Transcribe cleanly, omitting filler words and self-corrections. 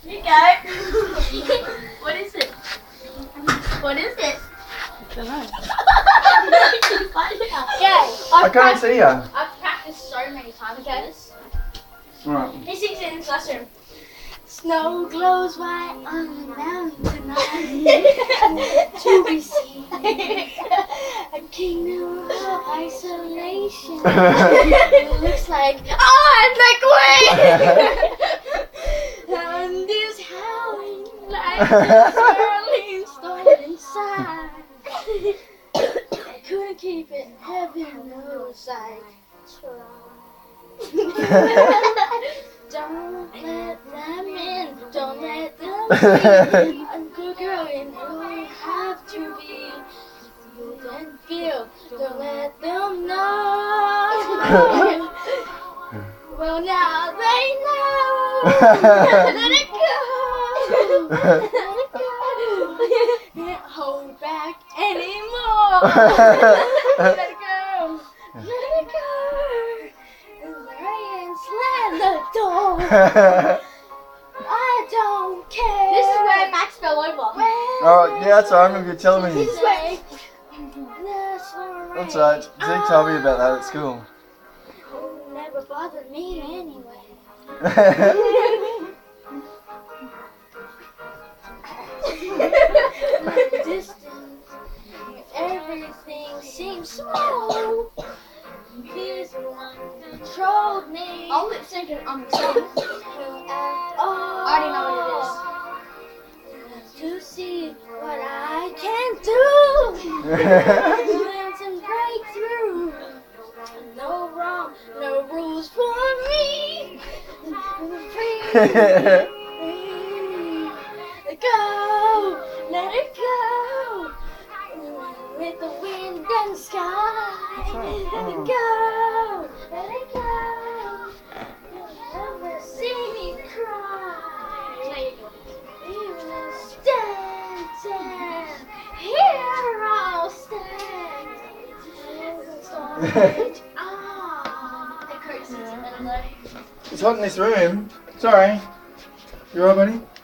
you go. What is it? What is it? I don't know. I can't see her. I've practiced so many times with this. Right. He sings it in his classroom. Snow glows white on the mountain tonight. To be seen. A kingdom of isolation. It looks like I'm the queen. And is howling like the swirling storm inside. I couldn't keep it, heaven knows I tried. Don't let them in, don't let them see. I'm a good girl and you have to be. You can feel, don't let them know. Well now they know. Let it go. Let it go. Can't hold back anymore. Let it go. Let it go. Slam the door. I don't care. This is where Max fell over. Oh, yeah, that's right. I remember you telling me. This is where. That's right. Zeke told me about that at school. Never bothered me anyway. Distance, everything seems small. This one controlled me. I'm lip syncing on the song. I already know what it is. To see what I can do. Wins and breakthrough. No wrong, no rules for me. Free. Let it go, let it go. With the wind and the sky. Let it go, let it go. You'll never see me cry. Even stand, here I'll stand. It's hot in this room. Sorry. You alright, buddy?